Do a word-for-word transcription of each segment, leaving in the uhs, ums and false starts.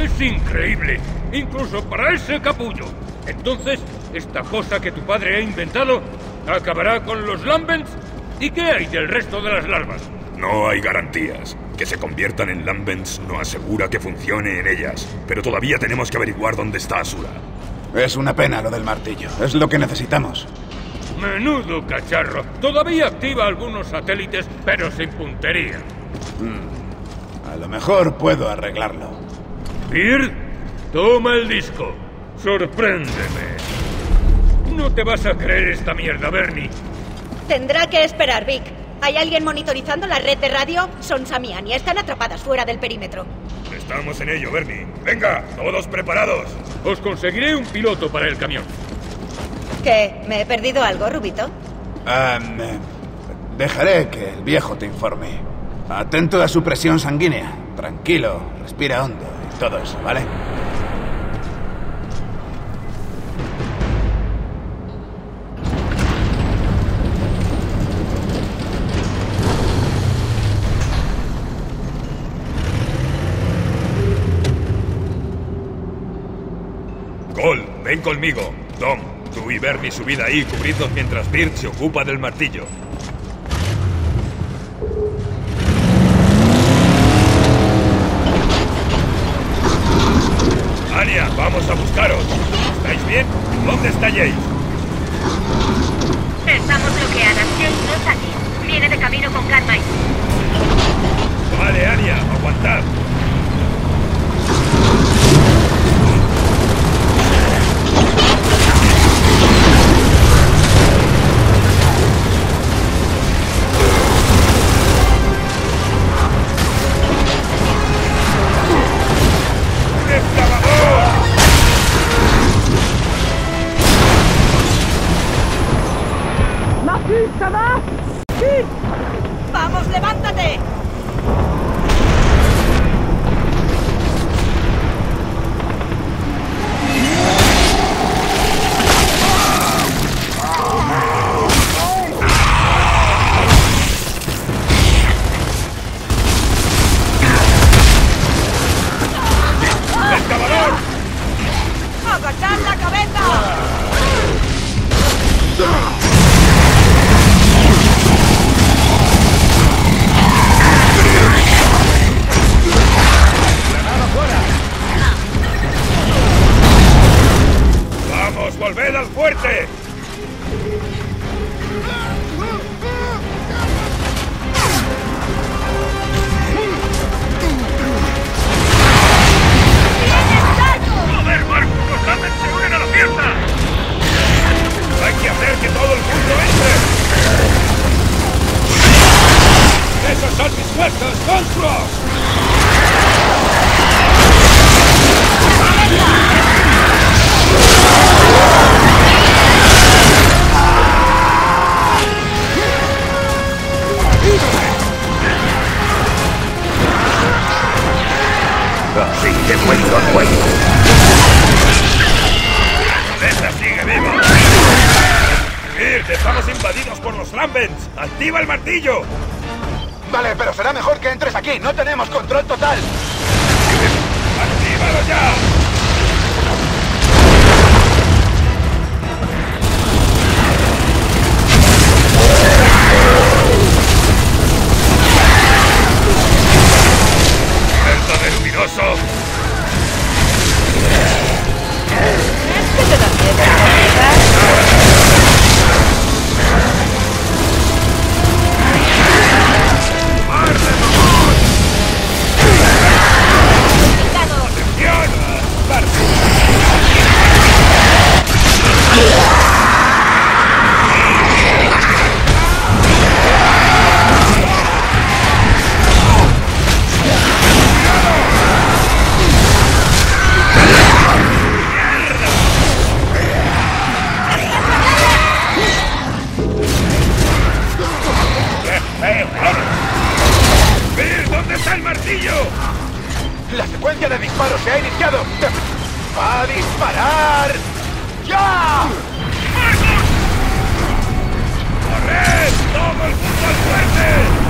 Es increíble, incluso para ese capullo. Entonces, esta cosa que tu padre ha inventado acabará con los Lambents. ¿Y qué hay del resto de las larvas? No hay garantías. Que se conviertan en Lambents no asegura que funcione en ellas. Pero todavía tenemos que averiguar dónde está Asura. Es una pena lo del martillo. Es lo que necesitamos. Menudo cacharro. Todavía activa algunos satélites, pero sin puntería. Hmm. A lo mejor puedo arreglarlo. Beard, toma el disco. Sorpréndeme. No te vas a creer esta mierda, Bernie. Tendrá que esperar, Vic. ¿Hay alguien monitorizando la red de radio? Son Samian y están atrapadas fuera del perímetro. Estamos en ello, Bernie. Venga, todos preparados. Os conseguiré un piloto para el camión. ¿Qué? ¿Me he perdido algo, Rubito? Um, dejaré que el viejo te informe. Atento a su presión sanguínea. Tranquilo, respira hondo y todo eso, ¿vale? Cole, ven conmigo. Tom, tú y Bernie subid ahí y cubridnos mientras Beard se ocupa del martillo. Anya, vamos a buscaros. ¿Estáis bien? ¿Dónde está Jace? Estamos bloqueadas. Jace no está aquí. Viene de camino con Catmine. Vale, Anya, aguantad. ¡Vamos, levántate! ¡Excavador! ¡Agachad la cabeza! ¡Vamos, volved al fuerte! ¡Joder, Marcus! ¡Los Lambents se unen a la fiesta! ¡Hay que hacer que todo el mundo entre! ¡Esos son mis fuerzas! ¡Monstruos! Así te cuento el cuento. ¡Esa sigue viva! ¡Beard, estamos invadidos por los Lambents! ¡Activa el martillo! Vale, pero será mejor que entres aquí. No tenemos control total. ¡Actívalo ya! ¡Cerdo de luminoso! ¿Es que te da miedo, amiga? ¡Atención! ¡Beard, ¿dónde está el martillo? La secuencia de disparos se ha iniciado. ¡Va a disparar! ¡Ya! ¡Corred! ¡Todo el mundo al fuerte!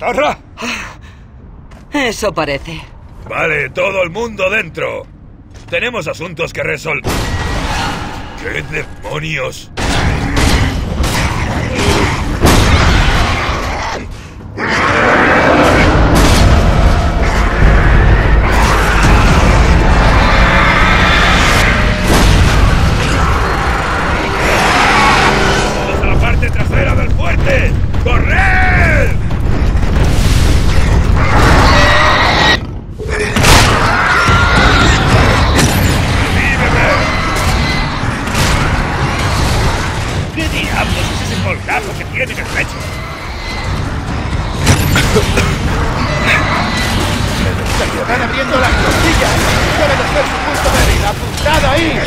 zorra? Eso parece. Vale, todo el mundo dentro. Tenemos asuntos que resolver. ¿Qué demonios? ¡Todos a la parte trasera del fuerte! ¡Corred! ¿Qué diablos es ese colgajo que tiene en el pecho? ¡Se le están abriendo las costillas! ¡Debe de ser su punto débil! ¡Apuntado ahí!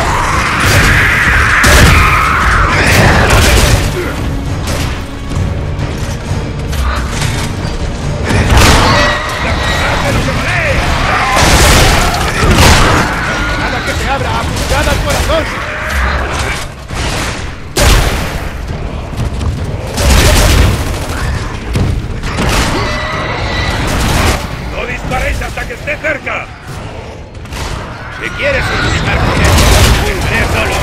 ¡Nada que se abra! ¡Apuntada al corazón! ¡No disparéis hasta que esté cerca! Si quieres utilizar con esto, estaré solo.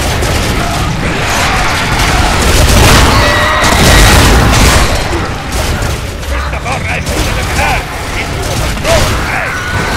¡Esta zorra es una de pegar! ¡Y tú no! ¡Eh!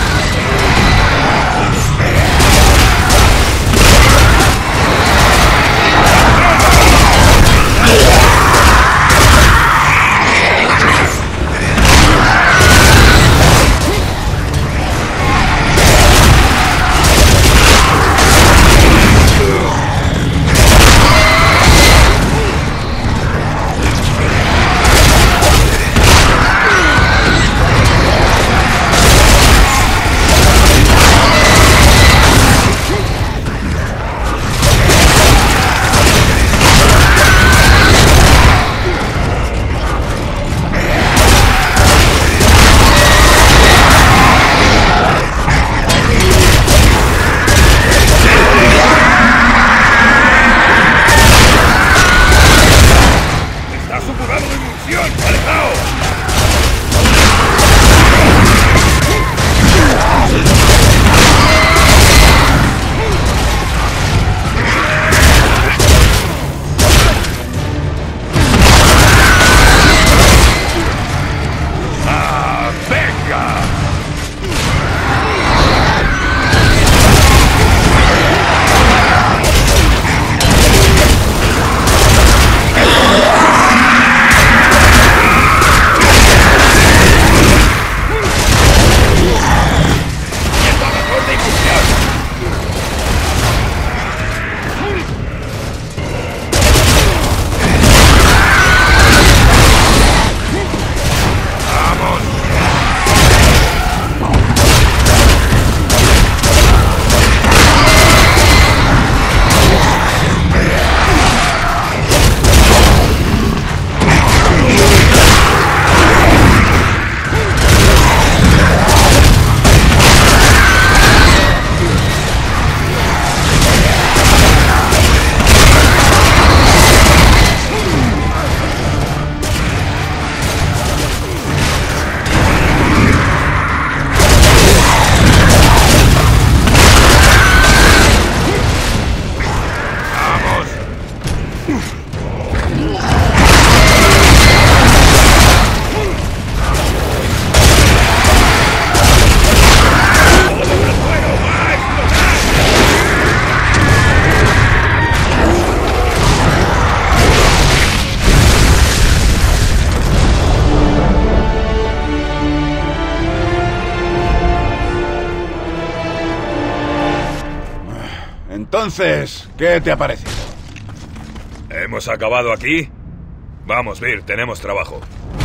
Entonces, ¿qué te ha parecido? ¿Hemos acabado aquí? Vamos, Vir, tenemos trabajo.